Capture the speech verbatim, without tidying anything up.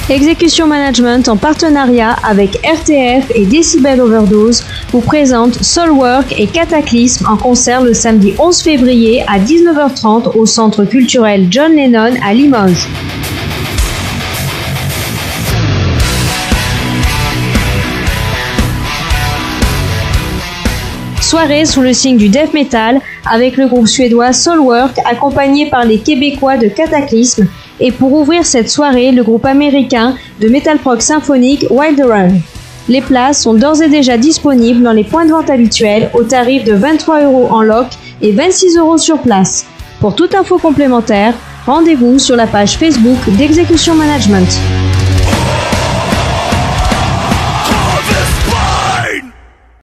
Execution Management, en partenariat avec R T F et Decibel Overdose, vous présente Soulwork et Cataclysme en concert le samedi onze février à dix-neuf heures trente au Centre culturel John Lennon à Limoges. Soirée sous le signe du death metal avec le groupe suédois Soulwork accompagné par les Québécois de Cataclysme et pour ouvrir cette soirée le groupe américain de metal prog symphonique Wild Run. Les places sont d'ores et déjà disponibles dans les points de vente habituels au tarif de vingt-trois euros en loc et vingt-six euros sur place. Pour toute info complémentaire, rendez-vous sur la page Facebook d'Execution Management.